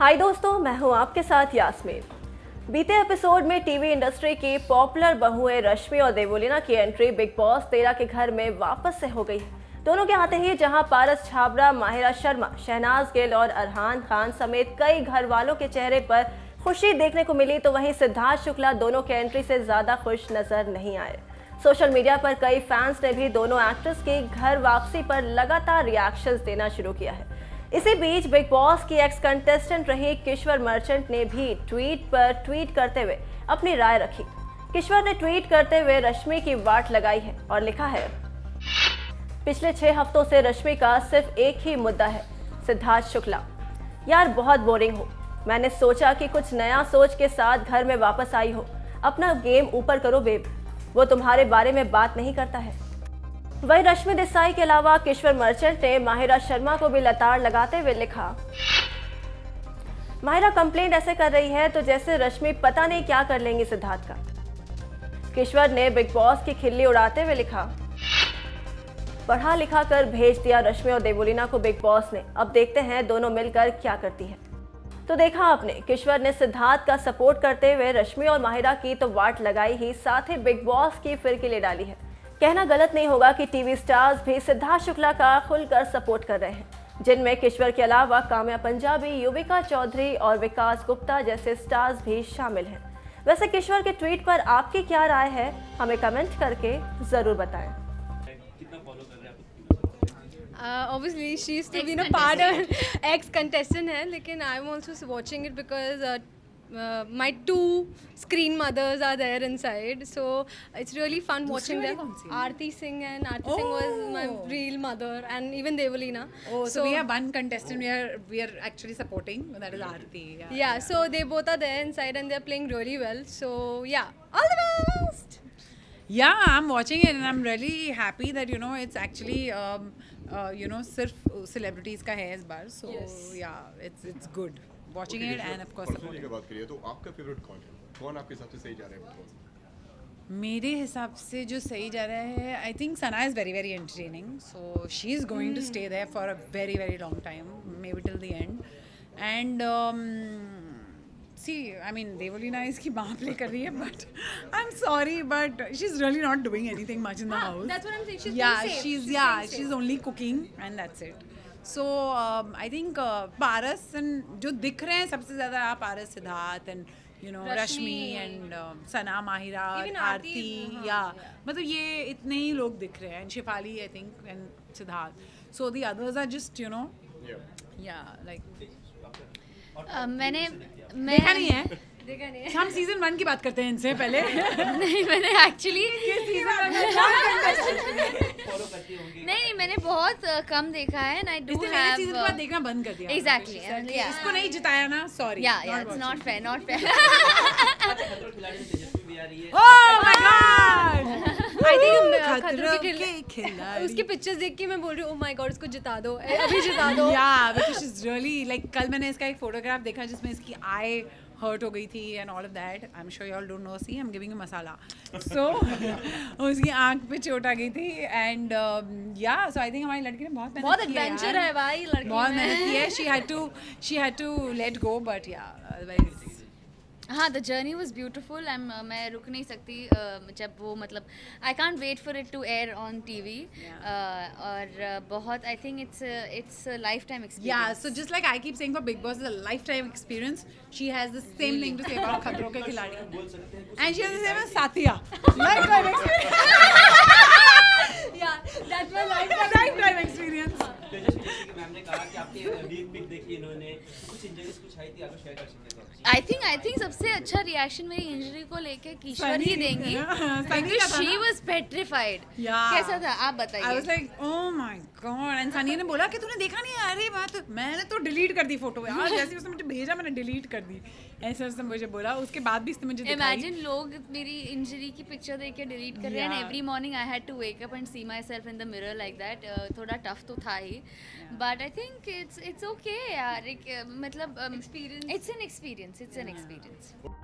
हाय दोस्तों, मैं हूं आपके साथ यास्मीन। बीते एपिसोड में टीवी इंडस्ट्री की पॉपुलर बहुएं रश्मि और देवोलीना की एंट्री बिग बॉस 13 के घर में वापस से हो गई है। दोनों के आते ही जहां पारस छाबड़ा, माहिरा शर्मा, शहनाज गिल और अरहान खान समेत कई घर वालों के चेहरे पर खुशी देखने को मिली, तो वहीं सिद्धार्थ शुक्ला दोनों के एंट्री से ज्यादा खुश नजर नहीं आए। सोशल मीडिया पर कई फैंस ने भी दोनों एक्ट्रेस की घर वापसी पर लगातार रिएक्शंस देना शुरू किया है। इसी बीच बिग बॉस की एक्स कंटेस्टेंट रही किश्वर मर्चेंट ने भी ट्वीट करते हुए अपनी राय रखी। किश्वर ने ट्वीट करते हुए रश्मि की वाट लगाई है और लिखा है, पिछले 6 हफ्तों से रश्मि का सिर्फ एक ही मुद्दा है, सिद्धार्थ शुक्ला। यार बहुत बोरिंग हो। मैंने सोचा कि कुछ नया सोच के साथ घर में वापस आई हो। अपना गेम ऊपर करो बेब, वो तुम्हारे बारे में बात नहीं करता है। वहीं रश्मि देसाई के अलावा किश्वर मर्चेंट ने माहिरा शर्मा को भी लताड़ लगाते हुए लिखा, माहिरा कंप्लेंट ऐसे कर रही है तो जैसे रश्मि पता नहीं क्या कर लेंगी सिद्धार्थ का। किश्वर ने बिग बॉस की खिल्ली उड़ाते हुए लिखा, पढ़ा लिखा कर भेज दिया रश्मि और देवोलीना को बिग बॉस ने, अब देखते हैं दोनों मिलकर क्या करती है। तो देखा आपने, किश्वर ने सिद्धार्थ का सपोर्ट करते हुए रश्मि और माहिरा की तो वाट लगाई ही, साथ ही बिग बॉस की फिरकी ले डाली है। कहना गलत नहीं होगा कि टीवी स्टार्स भी सिद्धार्थ शुक्ला का खुलकर सपोर्ट कर रहे हैं, जिनमें किश्वर के अलावा काम्या पंजाबी, युविका चौधरी और विकास गुप्ता जैसे स्टार्स भी शामिल हैं। वैसे किश्वर के ट्वीट पर आपकी क्या राय है, हमें कमेंट करके जरूर बताएं। Obviously she used to be a part of ex-contestant है, लेकिन I'm also watching it because my 2 screen mothers are there inside, so it's really fun watching them. Aarti Singh was my real mother, and even Devolina. So we have one contestant we are actually supporting, that is Aarti. Yeah, so they both are there inside and they're playing really well. So yeah, all the best. Yeah, I'm watching it and I'm really happy that it's actually सिर्फ celebrities का है इस बार. So yeah, it's good watching it and of course supporting. की बात करिए तो आपका favourite कौन है? कौन आपके हिसाब से सही जा रहा है? मेरे हिसाब से जो सही जा rहा है, I think Sana is very very entertaining. So she is going to stay there for a very very long time, maybe till the end. And see, I mean, Devolina इसकी बाँ प्ले कर रही है, but I'm sorry, but she's really not doing anything much in the house. That's what I'm saying. She's she's only cooking and that's it. So I think Paras and जो दिख रहे हैं सबसे ज़्यादा Paras, Siddharth and Rashmi and Sana, Mahira, Aarti, मतलब ये इतने ही लोग दिख रहे हैं, and Shefali I think and Siddharth. So the others are just like मैंने देखा नहीं है। हम सीजन 1 की बात करते हैं इनसे पहले। नहीं, मैंने एक्चुअली नहीं, मैंने बहुत कम देखा है and I do have season के बाद देखना बंद कर दिया। Exactly. इसको नहीं जिताया ना, sorry. Yeah, it's not fair. Oh my God! I think खतरों के खिलाड़ी। उसकी पिक्चर्स देख के मैं बोल रही हूँ, oh my God, उसको जिता दो, अभी जिता दो। Yeah, because she's really like, कल मैंने इसका एक फोटोग्राफ देखा जिसमें इसकी eye hurt हो गई थी and all of that. I'm sure you all don't know. See, I'm giving you masala. So उसकी आँख पे चोट आ गई थी and so I think हमारी लड़की ने बहुत मेहनत की है। बहुत एडवेंचर है भाई लड़की में। बहुत मेहनत की है। She had to let go, but very हाँ, the journey was beautiful and मैं रुक नहीं सकती जब वो मतलब I can't wait for it to air on TV और बहुत I think it's lifetime experience. So just like I keep saying for Bigg Boss is a lifetime experience, she has the same thing to say about Khatron Ke Khiladi and she has the same Saathiya lifetime experience. Yeah, that's my life time experience. Ma'am ने कहा कि आपकी week pick देखी इन्होंने, कुछ injuries कुछ आई थी, आप शेयर कर सकते हैं? आई थिंक सबसे अच्छा रिएक्शन मेरी इंजरी को लेके किश्वर ही देंगी because she was petrified. कैसा था आप बताइए? I was like oh my god and Sunny ने बोला कि तूने देखा नहीं है. अरे बात मैंने तो डिलीट कर दी फोटो यार, जैसे उसने मुझे भेजा मैंने डिलीट कर दी, ऐसे उसने मुझे बोला. उसके बाद भी उसने मुझे दिखाई. इमेजिन लोग मेरी इंजरी की पिक्चर देख के डिलीट कर रहे हैं. Every morning I had to wake up and C my self in the mirror like that. थोड़ा टफ तो था ही, but I think it's okay यार. मतलब एक्सपीरियंस, इट्स एन एक्सपीरियंस.